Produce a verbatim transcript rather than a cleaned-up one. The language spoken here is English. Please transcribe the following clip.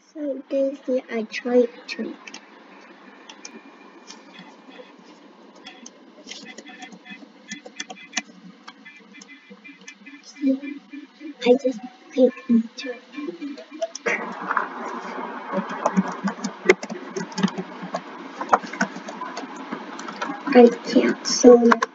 So Daisy, I tried to. See, I just click enter. I can't, so